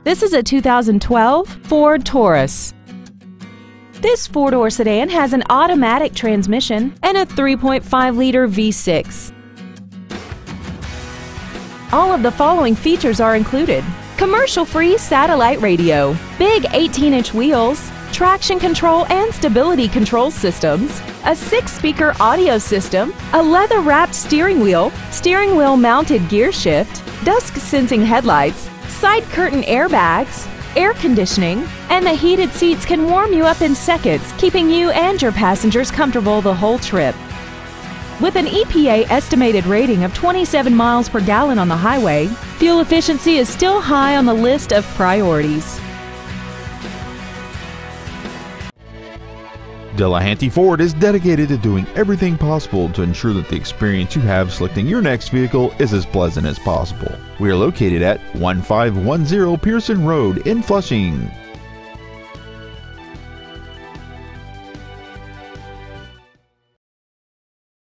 This is a 2012 Ford Taurus. This four-door sedan has an automatic transmission and a 3.5-liter V6. All of the following features are included: commercial-free satellite radio, big 18-inch wheels, traction control and stability control systems, a 6-speaker audio system, a leather-wrapped steering wheel mounted gear shift, dusk-sensing headlights, side curtain airbags, air conditioning, and the heated seats can warm you up in seconds, keeping you and your passengers comfortable the whole trip. With an EPA estimated rating of 27 miles per gallon on the highway, fuel efficiency is still high on the list of priorities. Delahanty Ford is dedicated to doing everything possible to ensure that the experience you have selecting your next vehicle is as pleasant as possible. We are located at 1510 Pearson Road in Flushing.